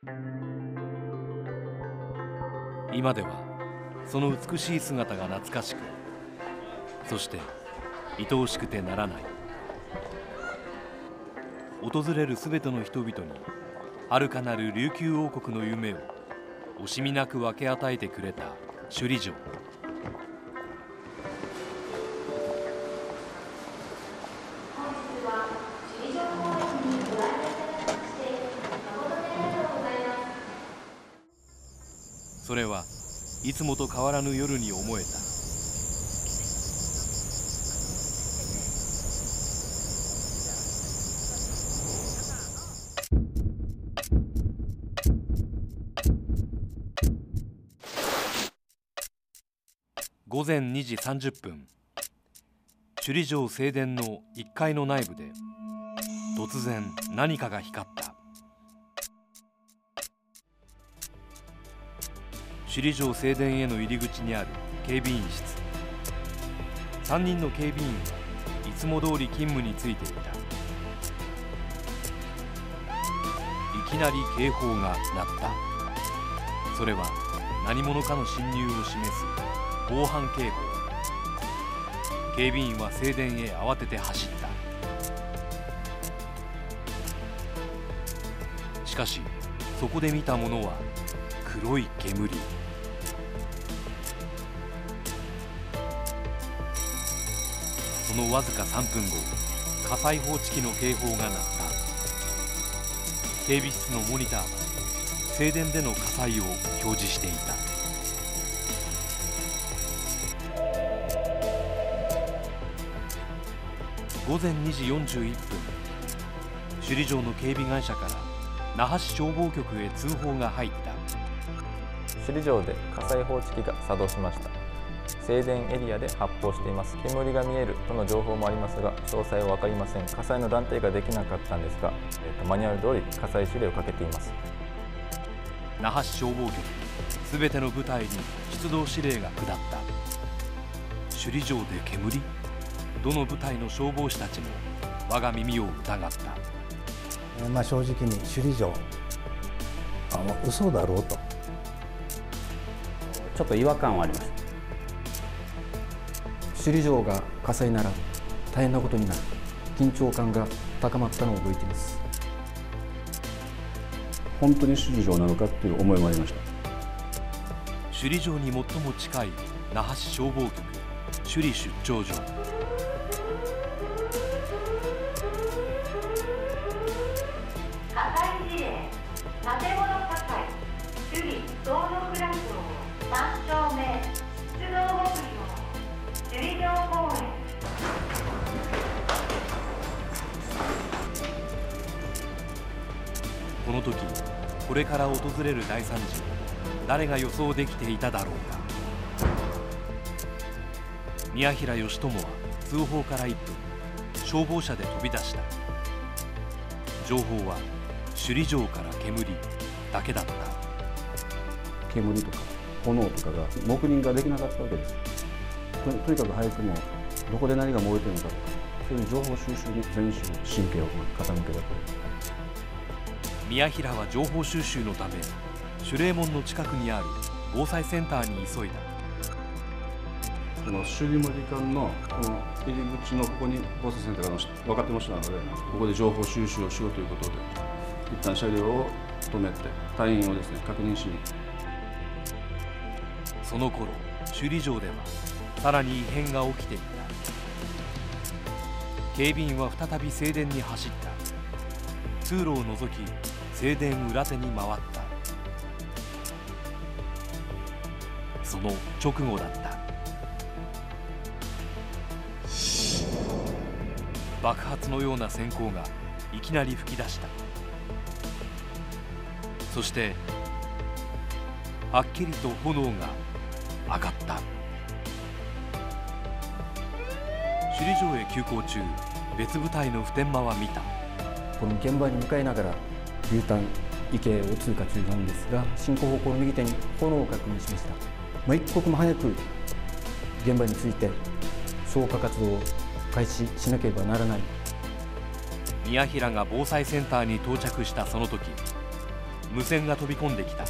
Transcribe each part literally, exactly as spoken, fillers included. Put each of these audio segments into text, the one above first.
今ではその美しい姿が懐かしく、そして愛おしくてならない。訪れるすべての人々に遥かなる琉球王国の夢を惜しみなく分け与えてくれた首里城。それはいつもと変わらぬ夜に思えた。午前にじさんじゅっぷん、首里城正殿のいっかいの内部で突然何かが光った。首里城正殿への入り口にある警備員室。さんにんの警備員はいつも通り勤務に就いていた。いきなり警報が鳴った。それは何者かの侵入を示す防犯警報。警備員は正殿へ慌てて走った。しかしそこで見たものは黒い煙。そのわずかさんぷんご、火災報知器の警報が鳴った。警備室のモニターは正殿での火災を表示していた。午前にじよんじゅういっぷん、首里城の警備会社から那覇市消防局へ通報が入った。 首里城で火災報知器が作動しました。正殿エリアで発砲しています。煙が見えるとの情報もありますが、詳細は分かりません。火災の断定ができなかったんですが、えー、とマニュアル通り火災指令をかけています。 那覇市消防局すべての部隊に出動指令が下った。首里城で煙？どの部隊の消防士たちも我が耳を疑った。 まあ正直に首里城あの嘘だろうとちょっと違和感はありました。首里城が火災なら大変なことになる。緊張感が高まったのを覚えています。 本当に首里城なのかという思いもありました。 首里城に最も近い那覇市消防局首里出張所。 火災事例、建物火災、首里道路クラスさん丁目、出動目標、首里城公園。 この時、これから訪れる大惨事を誰が予想できていただろうか。宮平義友は通報からいっぷん、消防車で飛び出した。情報は首里城から煙だけだった。 煙とか炎とかが黙認ができなかったわけです。と, とにかく早くもどこで何が燃えているのかとか、そういう情報収集に全種神経を傾けたと。 宮平は情報収集のため守礼門の近くにある防災センターに急いだ。 この首里森間のこの入り口のここに防災センターが分かってましたので、ここで情報収集をしようということで一旦車両を止めて隊員をですね確認しに。 その頃首里城ではさらに異変が起きていた。警備員は再び正殿に走った。通路を覗き正殿裏手に回った。その直後だった。爆発のような閃光がいきなり噴き出した。そしてはっきりと炎が上がった。首里城へ急行中、別部隊の普天間は見た。 この現場に向かいながら竜丹池を通過中なんですが、進行方向の右手に炎を確認しました。まあ、一刻も早く現場について消火活動を開始しなければならない。 宮平が防災センターに到着したその時、 無線が飛び込んできた。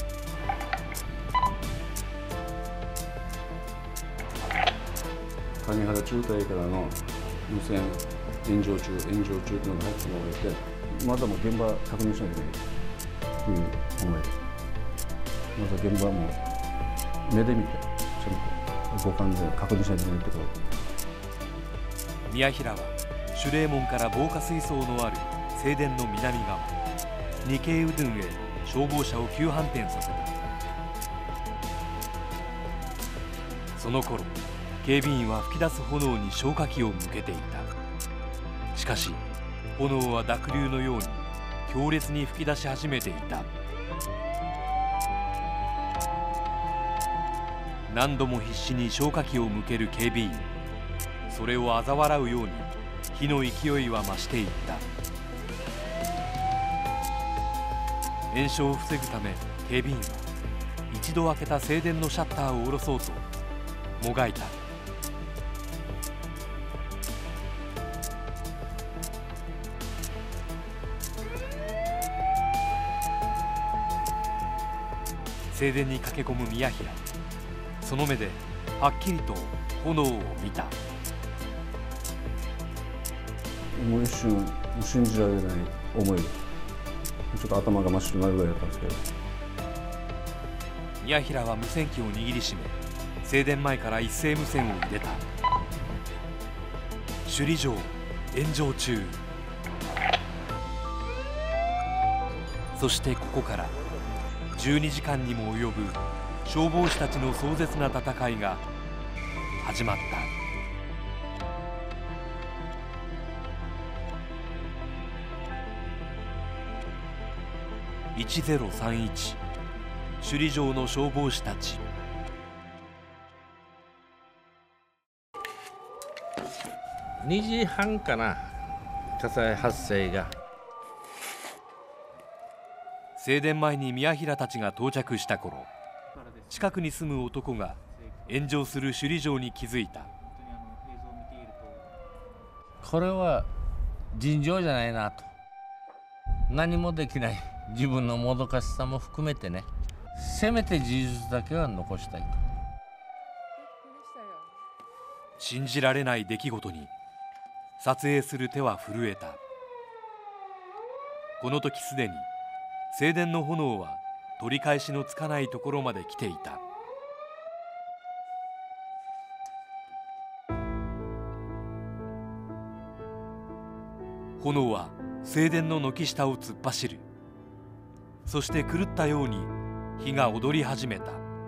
金原中隊からの無線炎上中炎上中というのが入ってもらえて、まずはもう現場確認しなきゃいけないという思いで、まずは現場はもう目で見てちゃんと五感で確認しないといけないところ。 宮平は守礼門から防火水槽のある正殿の南側ニケイウドゥンへ消防車を急反転させた。その頃警備員は噴き出す炎に消火器を向けていた。しかし炎は濁流のように強烈に噴き出し始めていた。何度も必死に消火器を向ける警備員。それを嘲笑うように火の勢いは増していった。延焼を防ぐため警備員は一度開けた正殿のシャッターを下ろそうともがいた。正殿に駆け込む宮平。その目ではっきりと炎を見た。 もう一瞬信じられない思い、ちょっと頭が真っ白になるぐらいだったんですけど、 宮平は無線機を握りしめ正殿前から一斉無線を入れた。首里城炎上中。そしてここからじゅうにじかんにも及ぶ消防士たちの壮絶な戦いが始まった。いちゼロさんいち首里城の消防士たち。 にじはんかな、火災発生が。 正殿前に宮平たちが到着した頃、近くに住む男が炎上する首里城に気づいた。 これは尋常じゃないなと。何もできない自分のもどかしさも含めてね、せめて事実だけは残したいと。 信じられない出来事に撮影する手は震えた。この時すでに正殿の炎は取り返しのつかないところまで来ていた。炎は正殿の軒下を突っ走る。そして狂ったように火が踊り始めた。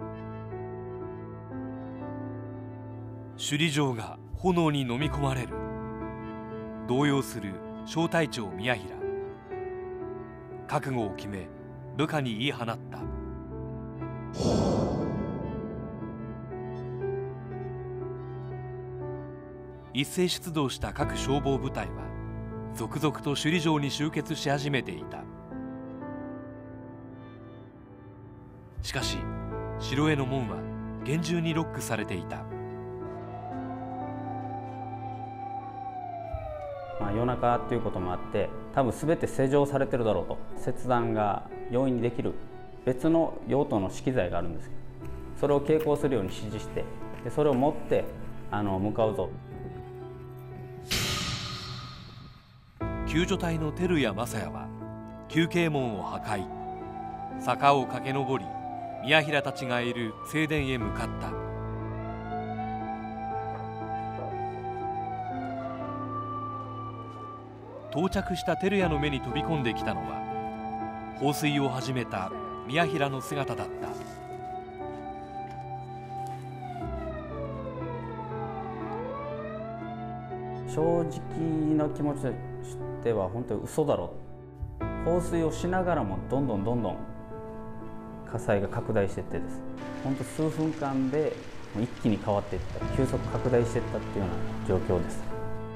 首里城が炎に飲み込まれる。動揺する小隊長宮平。覚悟を決め部下に言い放った。一斉出動した各消防部隊は続々と首里城に集結し始めていた。しかし城への門は厳重にロックされていた。 まあ、夜中ということもあって多分全て施錠されてるだろうと。切断が容易にできる別の用途の資機材があるんですけど、それを携行するように指示して、でそれを持ってあの向かうぞ。 救助隊の照屋正也は休憩門を破壊、坂を駆け上り宮平たちがいる正殿へ向かった。到着した照屋の目に飛び込んできたのは放水を始めた宮平の姿だった。 正直な気持ちとしては本当に嘘だろう。放水をしながらもどんどんどんどん火災が拡大していってです、本当数分間で一気に変わっていった、急速拡大していったっていうような状況です。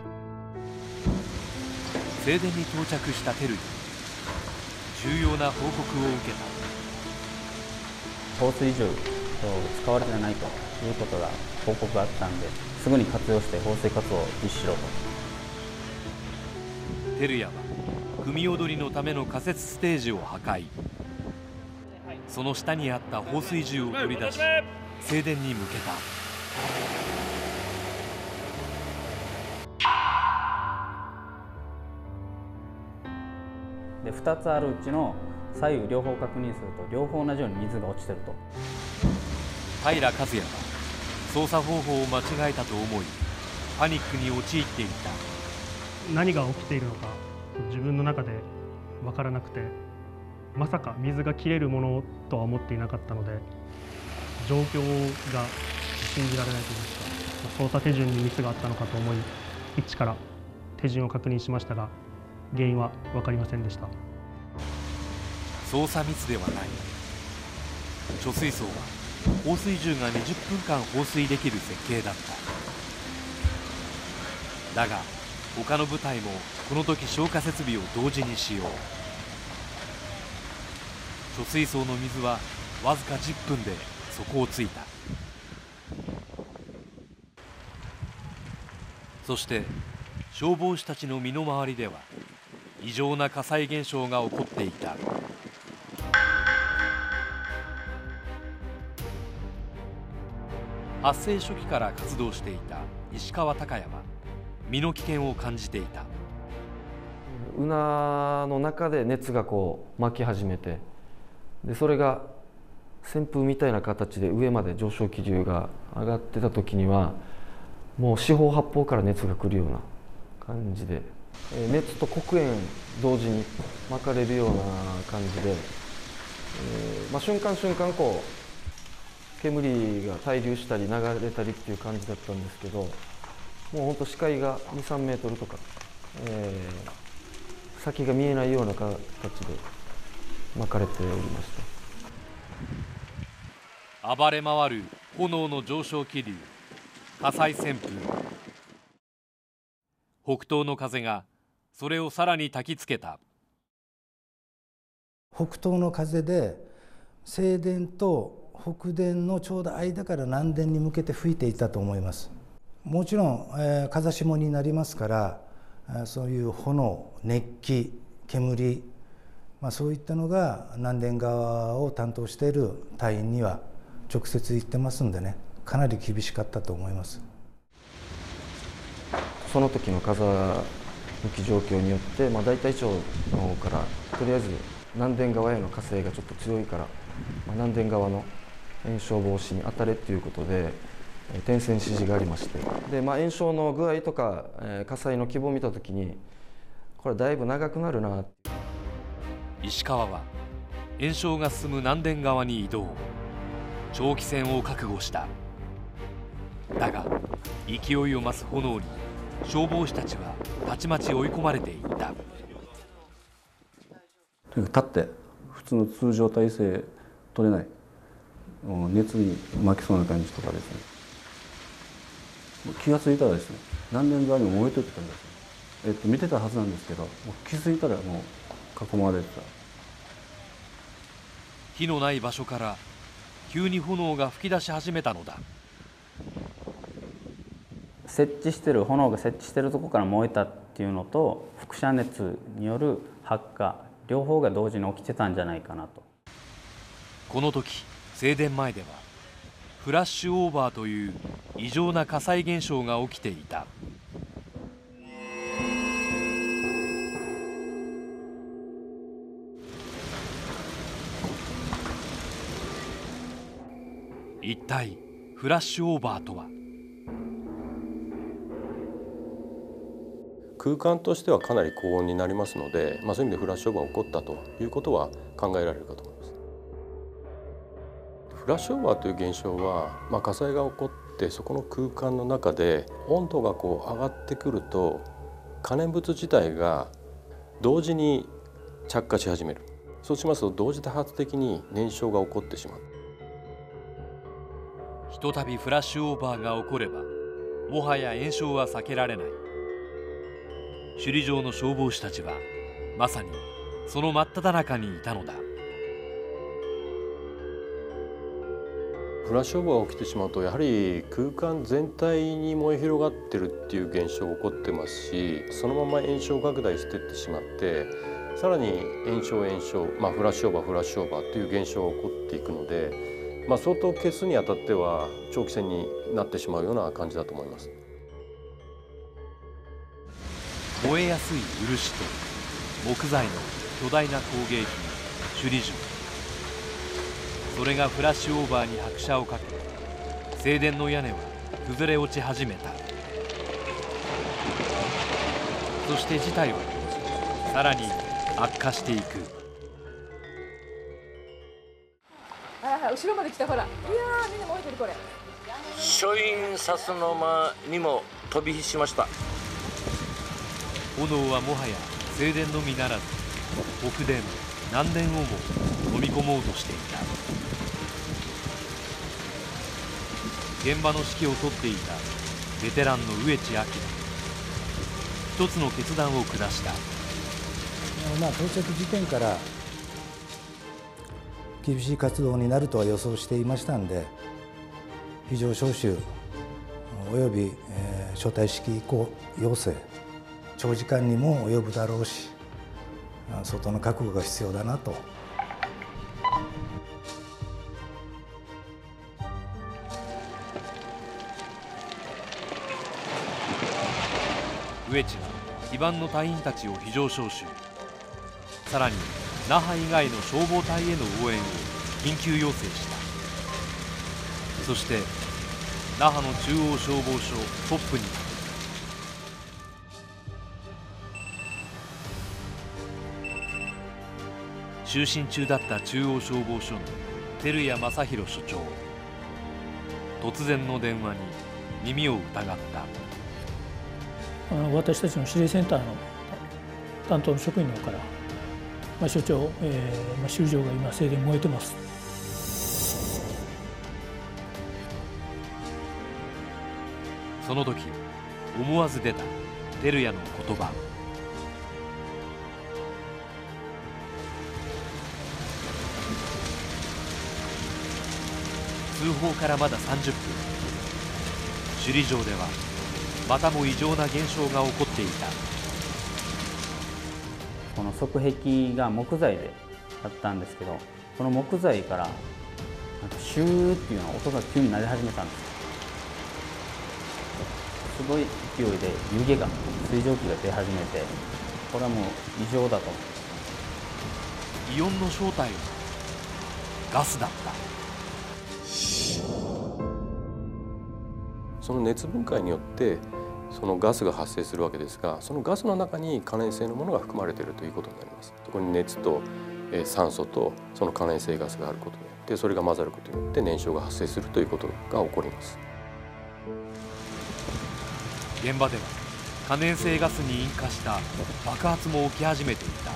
正殿に到着した照屋、重要な報告を受けた。 放水銃を使われてないということが報告があったんで、すぐに活用して放水活動を実施しろと。 照屋は組踊りのための仮設ステージを破壊、 その下にあった放水銃を取り出し正殿に向けた。 でふたつあるうちの左右両方確認すると両方同じように水が落ちてると。 平和也は操作方法を間違えたと思いパニックに陥っていた。 何が起きているのか自分の中で分からなくて、まさか水が切れるものとは思っていなかったので、状況が信じられないといいますか、操作手順にミスがあったのかと思い一から手順を確認しましたが原因は分かりませんでした。 操作ミスではない。貯水槽は放水銃がにじゅっぷんかん放水できる設計だった。だが他の部隊もこの時消火設備を同時に使用。貯水槽の水はわずかじゅっぷんで底をついた。そして消防士たちの身の回りでは異常な火災現象が起こっていた。発生初期から活動していた石川昂弥は身の危険を感じていた。 うなの中で熱がこう巻き始めて、でそれが旋風みたいな形で上まで上昇気流が上がってた時にはもう四方八方から熱が来るような感じで、熱と黒煙同時に巻かれるような感じで、えーまあ、瞬間瞬間こう煙が滞留したり流れたりっていう感じだったんですけど、もうほんと視界がに、さんメートルとか、えー、先が見えないような形で巻かれておりました。 暴れ回る炎の上昇気流、火災旋風。北東の風がそれをさらに焚きつけた。 北東の風で正殿と北殿のちょうど間から南殿に向けて吹いていたと思います。もちろん、えー、風下になりますから、そういう炎、熱気、煙、まあ、そういったのが南殿側を担当している隊員には直接言ってますんでね、かなり厳しかったと思います。 その時の風向き状況によって、まあ、大隊長の方からとりあえず南殿側への火勢がちょっと強いから、まあ、南殿側の延焼防止に当たれということで点線指示がありまして、で、まあ、延焼の具合とか、えー、火災の規模を見た時にこれだいぶ長くなるな。 石川は延焼が進む南殿側に移動、長期戦を覚悟した。だが勢いを増す炎に消防士たちはたちまち追い込まれていった。 とにかく立って普通の通常体勢取れない、熱に巻きそうな感じとかですね、気が付いたらですね、南殿側にも燃えてってたんですよ。えっと見てたはずなんですけど、もう気づいたらもう囲まれてた。 火のない場所から急に炎が噴き出し始めたのだ。 設置してる炎が設置してるところから燃えたっていうのと輻射熱による発火、両方が同時に起きてたんじゃないかなと。 この時正殿前ではフラッシュオーバーという異常な火災現象が起きていた。一体フラッシュオーバーとは。 空間としてはかなり高温になりますので、まあ、そういう意味でフラッシュオーバーが起こったということは考えられるかと思います。フラッシュオーバーという現象は、まあ、火災が起こってそこの空間の中で温度がこう上がってくると可燃物自体が同時に着火し始める。そうしますと同時多発的に燃焼が起こってしまう。 ひとたびフラッシュオーバーが起こればもはや延焼は避けられない。首里城の消防士たちはまさにその真っ只中にいたのだ。 フラッシュオーバーが起きてしまうとやはり空間全体に燃え広がってるっていう現象が起こってますし、そのまま延焼拡大していってしまってさらに炎症炎症、まあ、フラッシュオーバーフラッシュオーバーという現象が起こっていくので、まあ、相当消すにあたっては長期戦になってしまうような感じだと思います。 燃えやすい漆と木材の巨大な工芸品首里城、それがフラッシュオーバーに拍車をかけ、正殿の屋根は崩れ落ち始めた。そして事態はさらに悪化していく。 ああ、後ろまで来た、ほら。いやー、みんな燃えてる、これ。 書院さすの間にも飛び火しました。 炎はもはや正殿のみならず北殿南殿をも飲み込もうとしていた。現場の指揮を執っていたベテランの上地明、一つの決断を下した。 まあ、到着時点から厳しい活動になるとは予想していましたんで、非常招集および、えー、招待式移行要請、長時間にも及ぶだろうし、相当の覚悟が必要だなと。 上地は非番の隊員たちを非常招集、さらに那覇以外の消防隊への応援を緊急要請した。そして那覇の中央消防署トップに就寝中だった中央消防署の照屋正弘署長、突然の電話に耳を疑った。 私たちの指令センターの担当の職員の方から、まあ、所長、えーまあ、首里城が今正殿燃えてます。 その時思わず出た照屋の言葉。通報からまださんじゅっぷん、首里城ではまたも異常な現象が起こっていた。 この側壁が木材であったんですけど、この木材からなんかシューっていうような音が急に鳴り始めたんです。すごい勢いで湯気が、水蒸気が出始めて、これはもう異常だと。 異音の正体はガスだった。 その熱分解によってそのガスが発生するわけですが、そのガスの中に可燃性のものが含まれているということになります。そこに熱と酸素とその可燃性ガスがあることによって、それが混ざることによって燃焼が発生するということが起こります。 現場では可燃性ガスに引火した爆発も起き始めていた。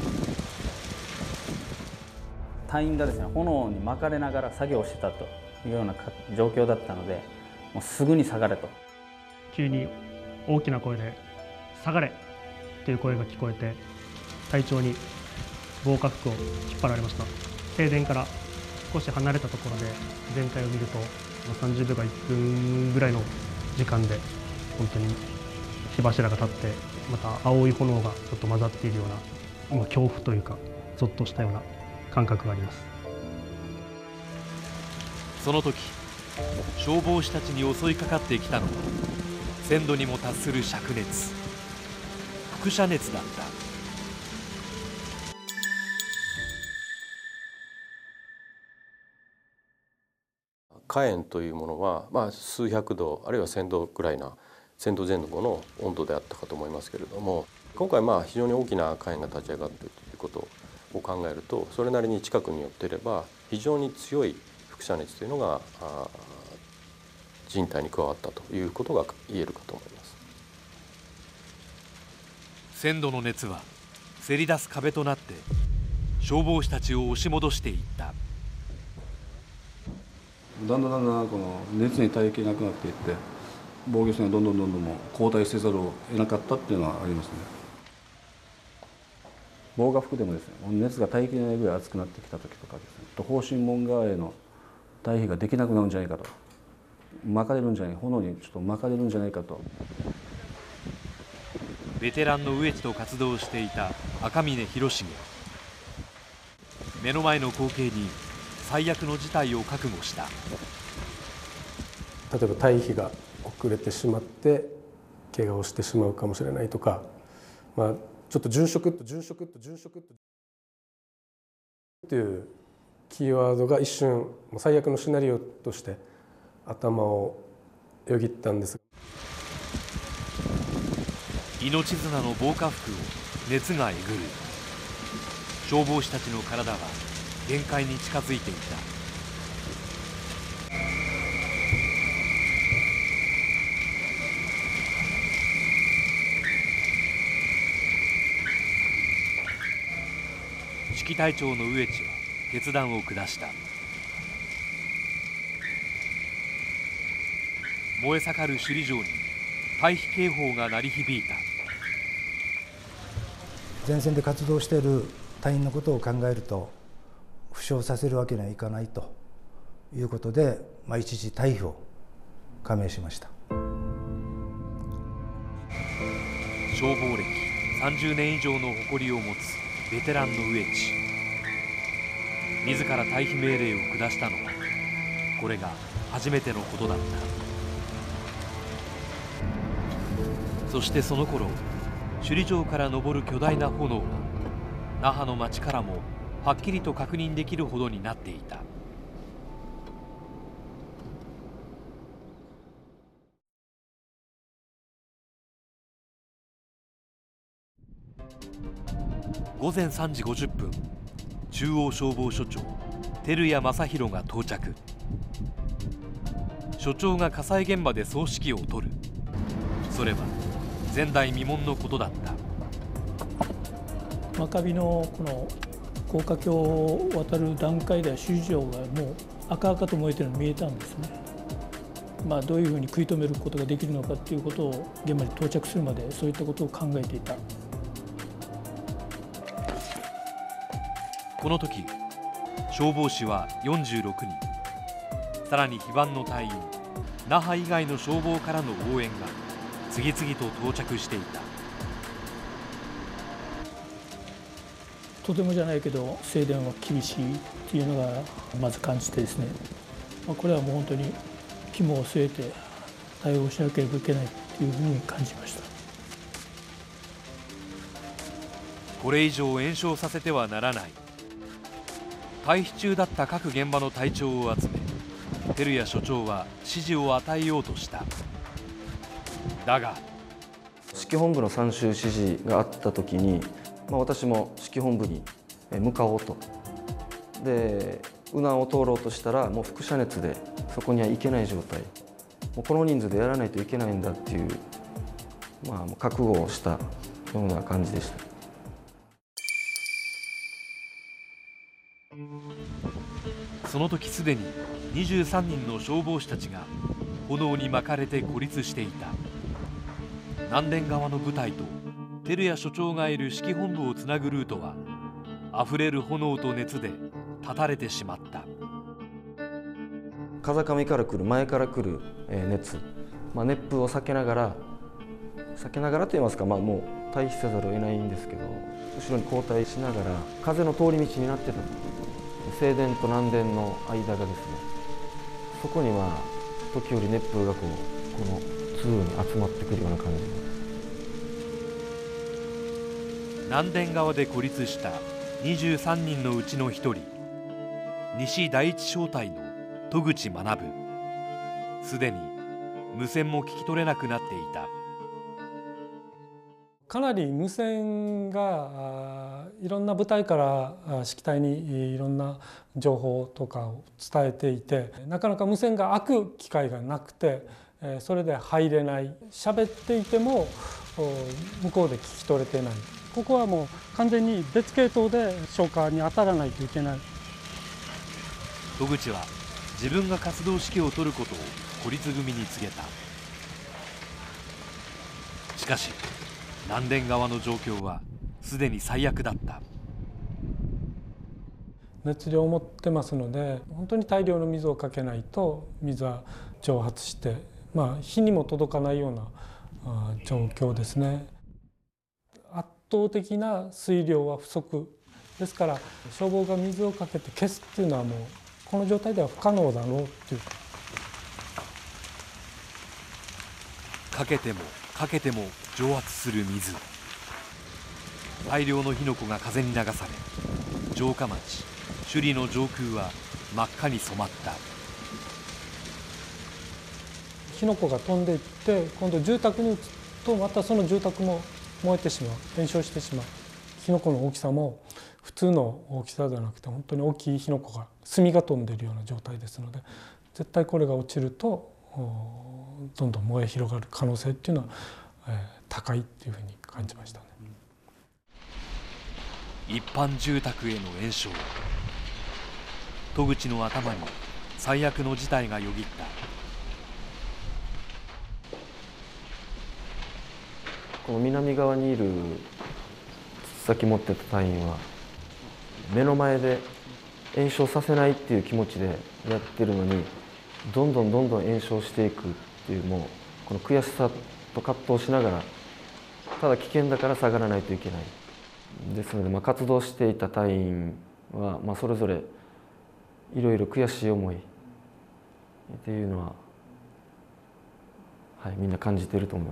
隊員がですね、炎に巻かれながら作業してたというような状況だったので、もうすぐに下がれと。 急に大きな声で「下がれ!」という声が聞こえて、隊長に防火服を引っ張られました。正殿から少し離れたところで全体を見ると、さんじゅうびょうかいっぷんぐらいの時間で本当に火柱が立って、また青い炎がちょっと混ざっているような、今恐怖というかゾッとしたような感覚があります。 その時消防士たちに襲いかかってきたのはせんどにも達する灼熱、輻射熱だった。 火炎というものは、まあ、数百度あるいはせんどくらいなせんどぜん後の温度であったかと思いますけれども、今回まあ非常に大きな火炎が立ち上がっているということを考えると、それなりに近くに寄っていれば非常に強い輻射熱というのが人体に加わったということが言えるかと思います。 せんどの熱はせり出す壁となって消防士たちを押し戻していった。 だんだんだんだんこの熱に耐えきれなくなっていって、防御線がどんどんどんどんもう後退せざるを得なかったっていうのはありますね。防火服でもですね、熱が耐えきれないぐらい熱くなってきた時とかですね、と方針門側への退避ができなくなるんじゃないかと、巻かれるんじゃない、炎にちょっと巻かれるんじゃないかと。 ベテランの上地と活動していた赤嶺広重。目の前の光景に最悪の事態を覚悟した。 例えば退避が遅れてしまって怪我をしてしまうかもしれないとか、まあ、ちょっと殉職と殉職と殉職とっていうキーワードが一瞬最悪のシナリオとして頭をよぎったんです。 命綱の防火服を熱がえぐる。消防士たちの体は限界に近づいていた。指揮隊長の上地は決断を下した。燃え盛る首里城に退避警報が鳴り響いた。 前線で活動している隊員のことを考えると負傷させるわけにはいかないということで、まあ、一時退避を加盟しました。 消防歴さんじゅうねん以上の誇りを持つベテランの上地。自ら退避命令を下したのはこれが初めてのことだった。そしてその頃、首里城から昇る巨大な炎は那覇の町からもはっきりと確認できるほどになっていた。ごぜんさんじごじゅっぷん、中央消防署長照屋正弘が到着。署長が火災現場で総指揮を執る。それは前代未聞のことだった。 真壁のこの高架橋を渡る段階では首里城がもう赤々と燃えているのが見えたんですね。まあ、どういうふうに食い止めることができるのかということを現場に到着するまでそういったことを考えていた。 この時消防士はよんじゅうろくにん、さらに非番の隊員、那覇以外の消防からの応援が次々と到着していた。 とてもじゃないけど正殿は厳しいっていうのがまず感じてですね、これはもう本当に肝を据えて対応しなければいけないっていうふうに感じました。 これ以上延焼させてはならない。退避中だった各現場の隊長を集め、照屋署長は指示を与えようとした。だが指揮本部の参集指示があった時に、まあ、私も指揮本部に向かおうと。で宇那を通ろうとしたらもう輻射熱でそこには行けない状態、もうこの人数でやらないといけないんだっていう、まあ、覚悟をしたような感じでした。 その時すでににじゅうさんにんの消防士たちが炎に巻かれて孤立していた。南電側の部隊と照屋署長がいる指揮本部をつなぐルートはあふれる炎と熱で断たれてしまった。 風上から来る前から来る熱、まあ、熱風を避けながら避けながらといいますか、まあ、もう退避せざるを得ないんですけど、後ろに後退しながら風の通り道になってた。正殿と南殿の間がですね、そこには時折熱風がこうこの通路に集まってくるような感じで、 南電側で孤立したにじゅうさんにんのうちのひとり、西第一小隊の戸口学。すでに無線も聞き取れなくなっていた。 かなり無線がいろんな部隊から指揮隊にいろんな情報とかを伝えていて、なかなか無線が開く機会がなくて、それで入れない、喋っていても向こうで聞き取れてない。 ここはもう完全に別系統で消火に当たらないといけない。 戸口は自分が活動指揮を執ることを孤立組に告げた。しかし南電側の状況はすでに最悪だった。 熱量を持ってますので、本当に大量の水をかけないと水は蒸発して、まあ、火にも届かないような状況ですね。圧倒的な水量は不足ですから、消防が水をかけて消すっていうのはもうこの状態では不可能だろうっていう。 かけてもかけても蒸発する水。大量の火の粉が風に流され、城下町首里の上空は真っ赤に染まった。 火の粉が飛んでいって、今度住宅に移るとまたその住宅も燃えてしまう、燃焼してしまう。火の粉の大きさも普通の大きさではなくて、本当に大きい火の粉が炭が飛んでいるような状態ですので、絶対これが落ちるとどんどん燃え広がる可能性っていうのは、えー、高いっていうふうに感じましたね。 一般住宅への延焼。戸口の頭に最悪の事態がよぎった。 この南側にいる筒先持ってた隊員は目の前で延焼させないっていう気持ちでやってるのに、どんどんどんどん延焼していくっていう、もうこの悔しさと葛藤しながら、ただ危険だから下がらないといけないですので、まあ、活動していた隊員は、まあ、それぞれいろいろ悔しい思いっていうのは、はい、みんな感じていると思います。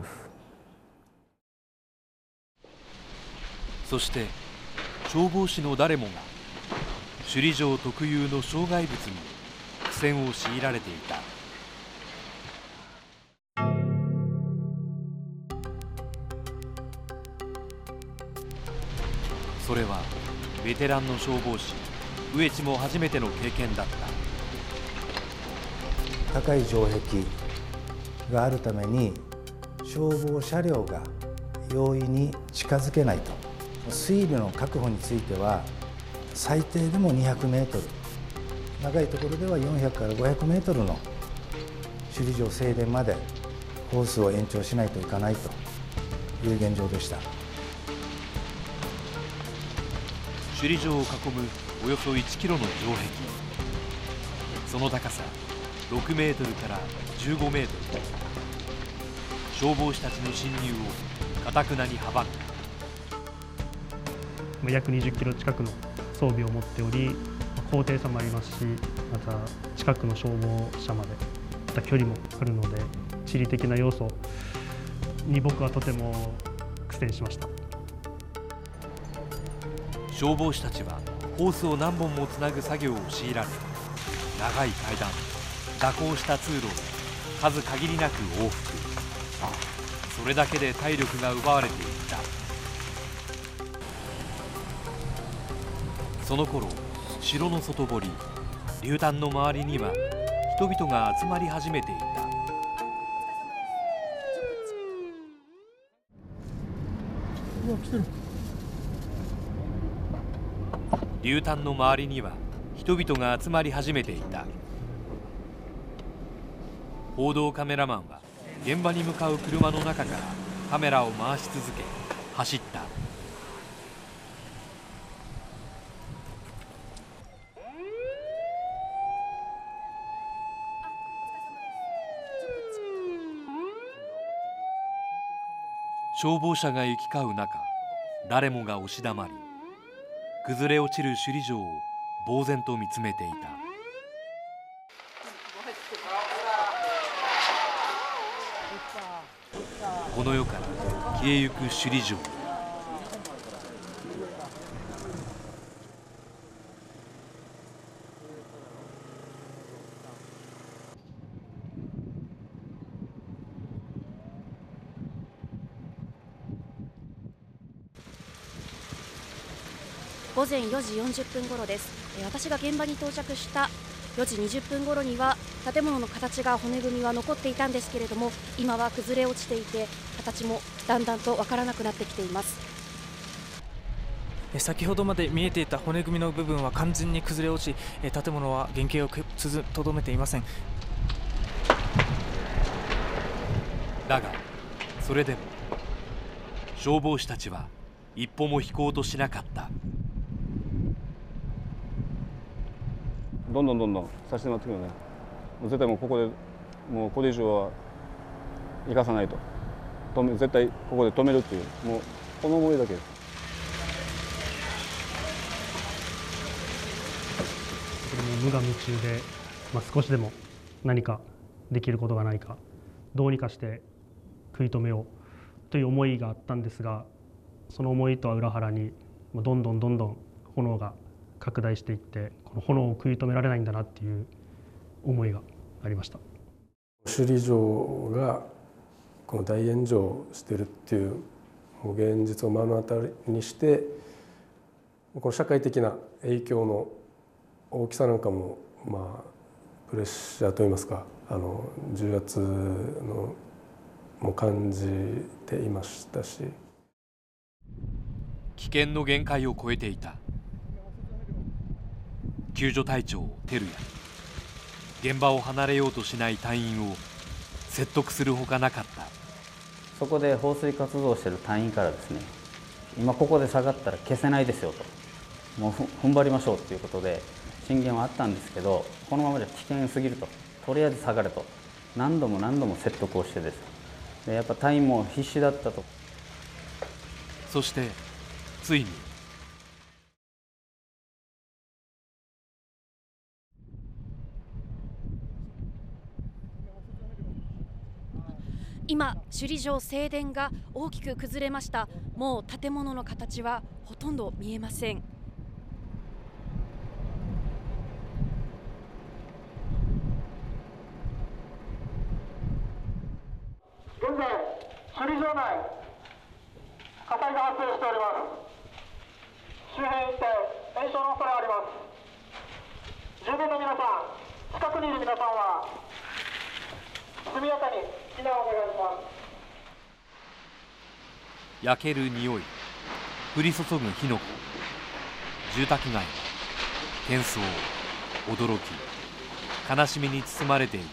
そして消防士の誰もが首里城特有の障害物に苦戦を強いられていた。それはベテランの消防士上地も初めての経験だった。 高い城壁があるために消防車両が容易に近づけないと。水位の確保については最低でもにひゃくメートル、長いところではよんひゃくからごひゃくメートルの首里城正殿までホースを延長しないといかないという現状でした。 首里城を囲むおよそいちキロの城壁、その高さろくメートルからじゅうごメートル。消防士たちの侵入をかたくなに阻んだ。 約にじゅっキロ近くの装備を持っており、高低差もありますし、また近くの消防車までまた距離もあるので、地理的な要素に僕はとても苦戦しました。 消防士たちはホースを何本もつなぐ作業を強いられ、長い階段、蛇行した通路を数限りなく往復。それだけで体力が奪われていった。その頃、城の外堀、竜丹の周りには人々が集まり始めていた。 うわ、来てる。 竜丹の周りには人々が集まり始めていた。報道カメラマンは現場に向かう車の中からカメラを回し続け走った。消防車が行き交う中、誰もが押し黙り、崩れ落ちる首里城を呆然と見つめていた。この世から消えゆく首里城。 午前よじよんじゅっぷん頃です。私が現場に到着したよじにじゅっぷん頃には建物の形が骨組みは残っていたんですけれども、今は崩れ落ちていて形もだんだんとわからなくなってきています。 先ほどまで見えていた骨組みの部分は完全に崩れ落ち、建物は原形をとどめていません。 だがそれでも消防士たちは一歩も引こうとしなかった。 どんどんどんどん差し迫ってくるね。絶対もうここでもうこれ以上は生かさないと、止め絶対ここで止めるっていう、もうこの思いだけです。 無我夢中で、まあ、少しでも何かできることがないか、どうにかして食い止めようという思いがあったんですが、その思いとは裏腹にどんどんどんどん炎が拡大していって、この炎を食い止められないんだなっていう思いがありました。 首里城がこの大炎上してるっていうもう現実を目の当たりにして、この社会的な影響の大きさなんかも、まあプレッシャーといいますか、あの重圧のも感じていましたし、 危険の限界を超えていた。救助隊長照也、現場を離れようとしない隊員を説得するほかなかった。 そこで放水活動をしている隊員からですね、今ここで下がったら消せないですよと、もう踏ん張りましょうということで進言はあったんですけど、このままじゃ危険すぎると、とりあえず下がれと何度も何度も説得をしてです、でやっぱ隊員も必死だったと。 そしてついに今、首里城正殿が大きく崩れました。もう建物の形はほとんど見えません。 現在、首里城内、火災が発生しております。周辺一帯、延焼の恐れがあります。住民の皆さん、近くにいる皆さんは、速やかに避難をお願いします。 焼ける匂い、降り注ぐ火の粉、住宅街は喧騒、驚き、悲しみに包まれていった。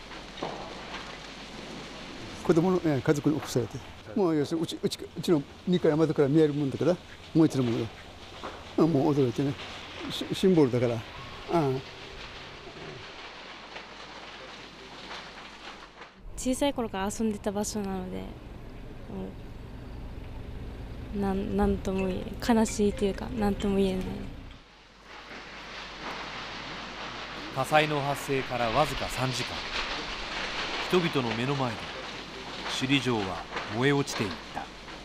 子供の、ね、家族に起こされて、もう要するにうちうちうちのにかい窓から見えるもんだから、燃えてるものが、もう驚いてね、シンボルだから。ああ、 小さい頃から遊んでた場所なので、なん、なんとも言え悲しいというか、なんとも言えない。 火災の発生からわずかさんじかん、人々の目の前で首里城は燃え落ちていった。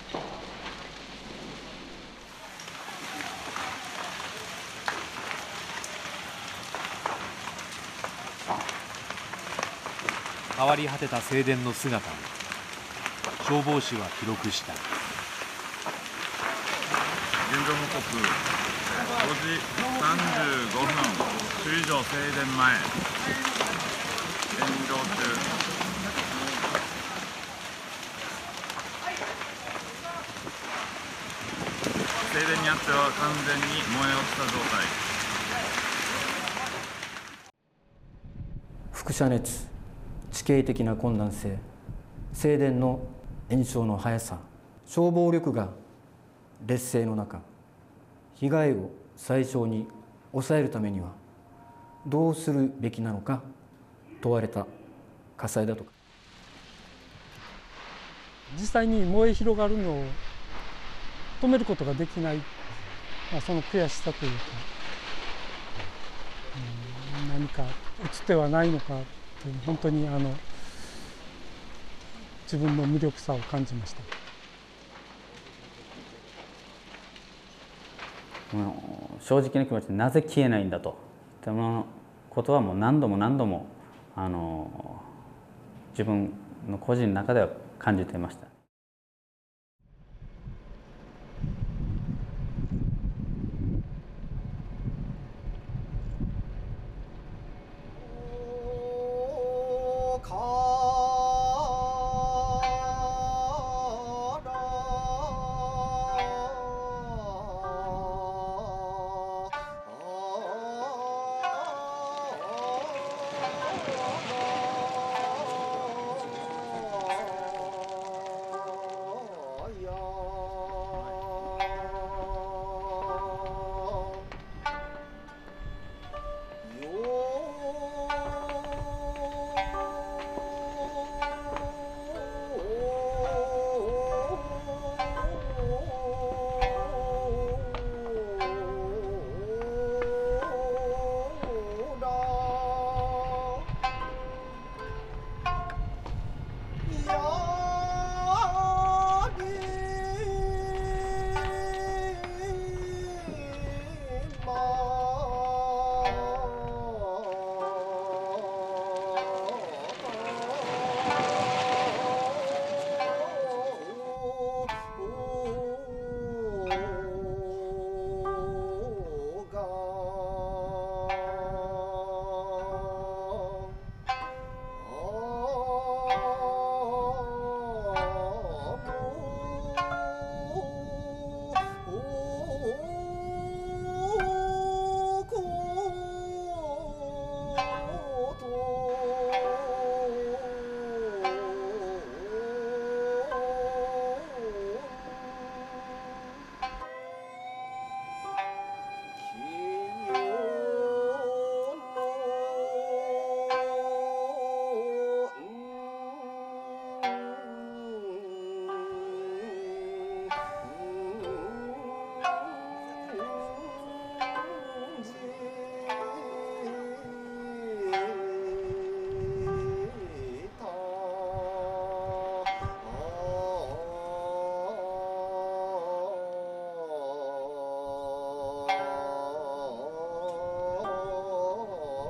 変わり果てた正殿の姿を消防士は記録した。 現状報告ごじさんじゅうごふん、首里城正殿前、炎上中。正殿にあっては完全に燃え落ちた状態。 輻射熱、地形的な困難性、正殿の延焼の速さ、消防力が劣勢の中、被害を最小に抑えるためにはどうするべきなのか問われた火災だとか。 実際に燃え広がるのを止めることができない、まあ、その悔しさというか、うん、何か打つ手はないのかという、本当にあの自分の無力さを感じました。 正直な気持ちでなぜ消えないんだとそのことはもう何度も何度もあの自分の個人の中では感じていました。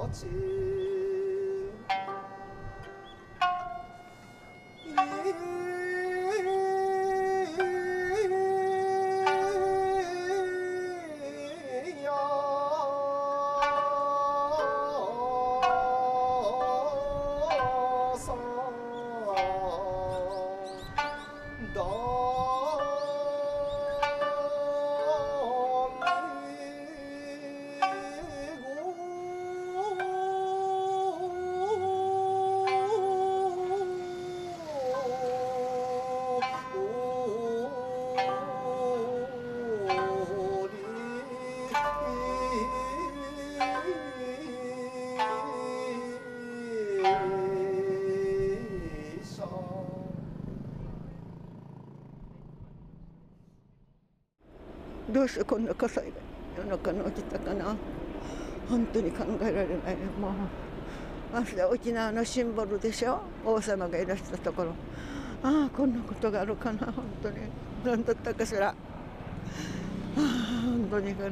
どうしてこんな火災が夜中に起きたかな、本当に考えられない。もうまして沖縄のシンボルでしょ、王様がいらしたところ。ああこんなことがあるかな、本当に何だったかしら。ああ本当に悲しい。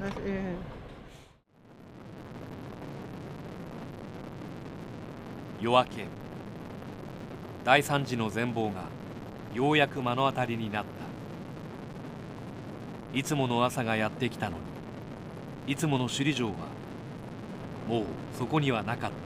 夜明け、大惨事の全貌がようやく目の当たりになった。いつもの朝がやってきたのに、いつもの首里城はもうそこにはなかった。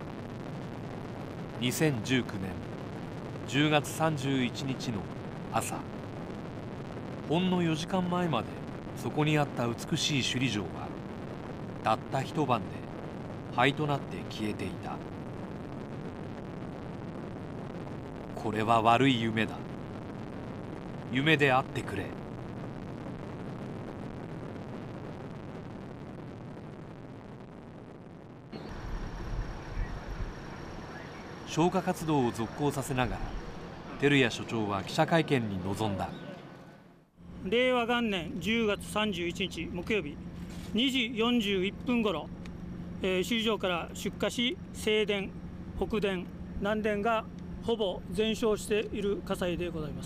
にせんじゅうきゅうねんじゅうがつさんじゅういちにちの朝、ほんのよじかんまえまでそこにあった美しい首里城はたった一晩で灰となって消えていた。これは悪い夢だ。夢であってくれ。消火活動を続行させながら、照屋所長は記者会見に臨んだ。 れいわ元年じゅうがつさんじゅういちにち木曜日にじよんじゅういっぷんごろ、えー、首里城から出火し、西電、北電、南電がほぼ全焼している火災でございます。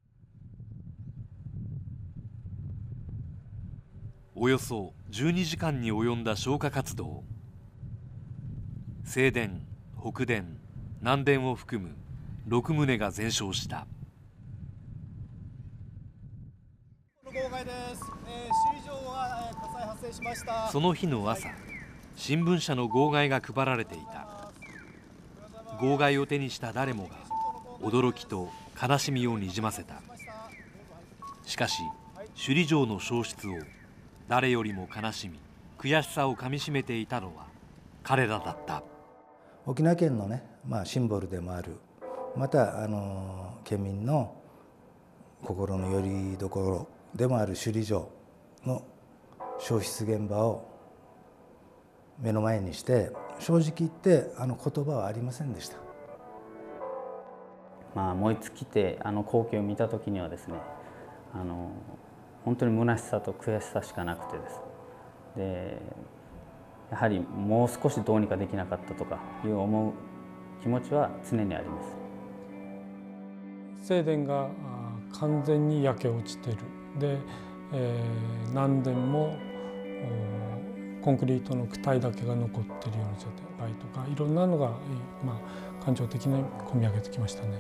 およそじゅうにじかんに及んだ消火活動。西電、北電、南電を含むろくとうが全焼した。その日の朝、新聞社の号外が配られていた。号外を手にした誰もが驚きと悲しみをにじませた。しかし首里城の焼失を誰よりも悲しみ、悔しさをかみしめていたのは彼らだった。 沖縄県のね、まあ、シンボルでもある、またあの県民の心の拠り所でもある首里城の焼失現場を目の前にして、正直言ってあの言葉はありませんでした。 まあ、燃え尽きてあの光景を見た時にはですね、あの本当に虚しさと悔しさしかなくてです。でやはりもう少しどうにかできなかったとかいう思う気持ちは常にあります。 西電が完全に焼け落ちてる。で、えー、南電もコンクリートの躯体だけが残っているような状態とか、いろんなのが、まあ、感情的に込み上げてきましたね。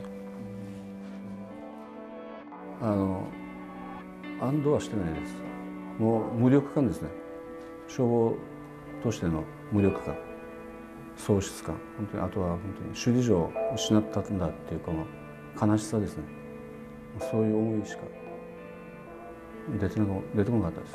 あの安堵はしてないです。もう無力感ですね。消防としての無力感、喪失感、本当にあとは本当に首里城を失ったんだっていうこの悲しさですね。そういう思いしか出てな出てこなかったです。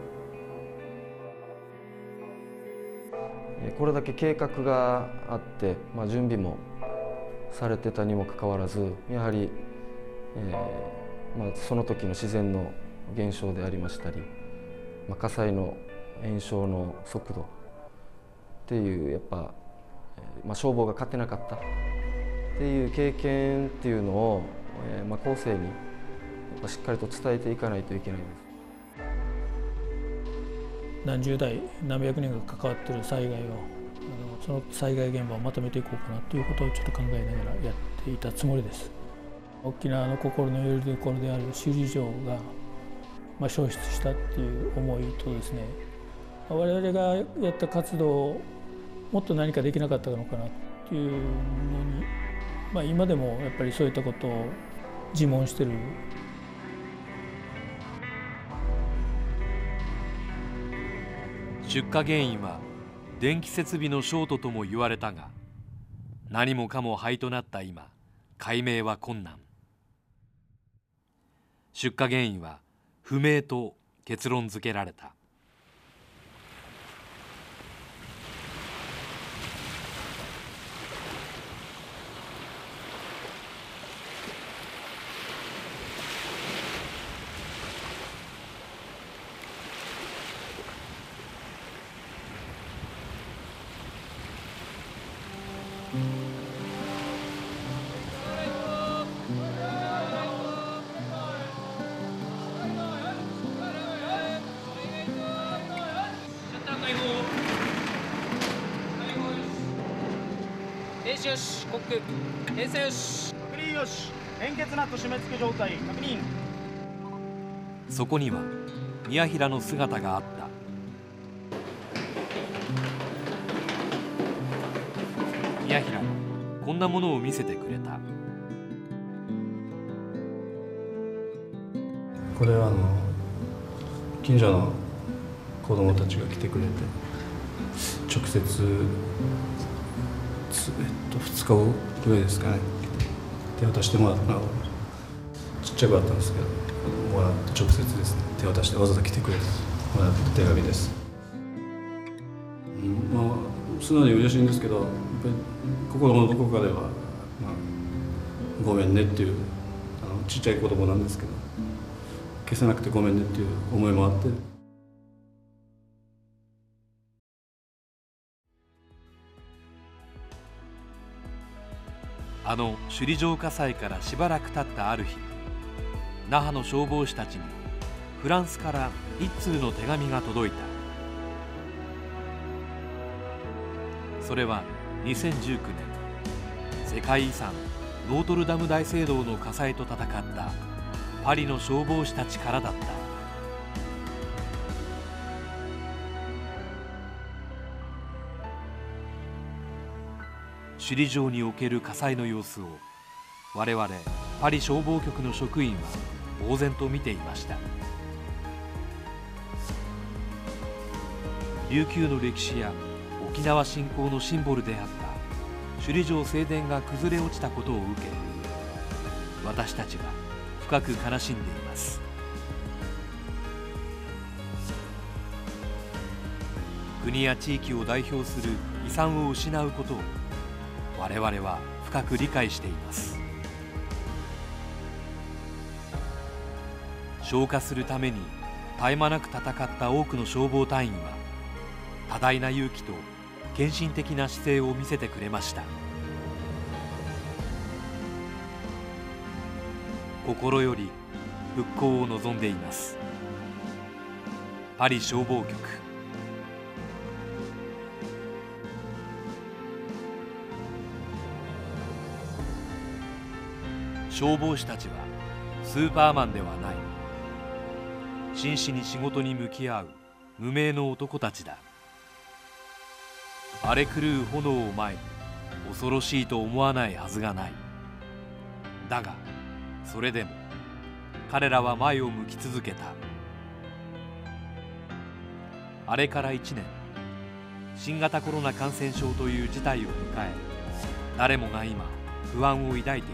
これだけ計画があって、まあ、準備もされてたにもかかわらず、やはり、えーまあ、その時の自然の現象でありましたり、まあ、火災の延焼の速度っていうやっぱ、まあ、消防が勝てなかったっていう経験っていうのを、えーまあ、後世にやっぱしっかりと伝えていかないといけないんです。 何十代何百人が関わっている災害を、あのその災害現場をまとめていこうかなということをちょっと考えながらやっていたつもりです。沖縄の心の拠り所である首里城が、まあ、消失したっていう思いとですね、我々がやった活動もっと何かできなかったのかなっていうのに、まあ、今でもやっぱりそういったことを自問してる。 出火原因は電気設備のショートとも言われたが、何もかも灰となった今、解明は困難。出火原因は不明と結論付けられた。 停止よし、コック停車よし、確認よし、連結ナット締め付け状態確認。 そこには宮平の姿があった。宮平はこんなものを見せてくれた。 これはあの近所の子供たちが来てくれて、直接えっと、ふつかごぐらいですかね、手渡してもらったの。ちっちゃくあったんですけど、もらって直接ですね、手渡してわざわざ来てくれてもらった手紙です。うん、まあ素直に嬉しいんですけど、やっぱり心のどこかでは、まあ、ごめんねっていう、あのちっちゃい子供なんですけど、消せなくてごめんねっていう思いもあって。 あの首里城火災からしばらく経ったある日、那覇の消防士たちにフランスから一通の手紙が届いた。それはにせんじゅうきゅうねん、世界遺産ノートルダム大聖堂の火災と戦ったパリの消防士たちからだった。首里城における火災の様子を我々パリ消防局の職員は呆然と見ていました。琉球の歴史や沖縄振興のシンボルであった首里城正殿が崩れ落ちたことを受け、私たちは深く悲しんでいます。国や地域を代表する遺産を失うことを我々は深く理解しています。消火するために絶え間なく戦った多くの消防隊員は多大な勇気と献身的な姿勢を見せてくれました。心より復興を望んでいます。パリ消防局。消防士たちはスーパーマンではない。真摯に仕事に向き合う無名の男たちだ。荒れ狂う炎を前に恐ろしいと思わないはずがない。だがそれでも彼らは前を向き続けた。あれからいちねん、新型コロナ感染症という事態を迎え、誰もが今不安を抱いている。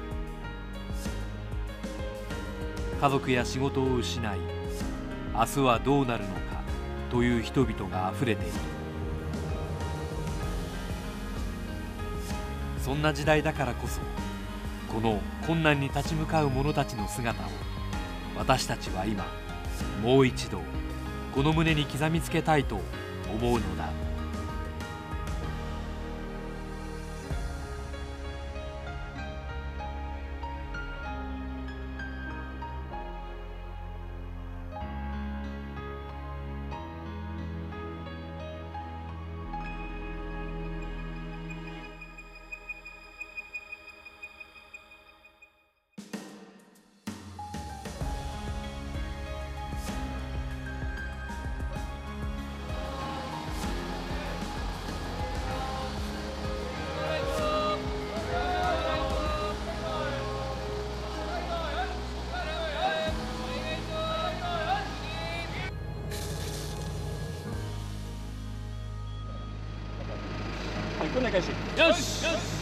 家族や仕事を失い、明日はどうなるのかという人々があふれている。そんな時代だからこそ、この困難に立ち向かう者たちの姿を私たちは今もう一度この胸に刻みつけたいと思うのだ。 訓練開始。よし。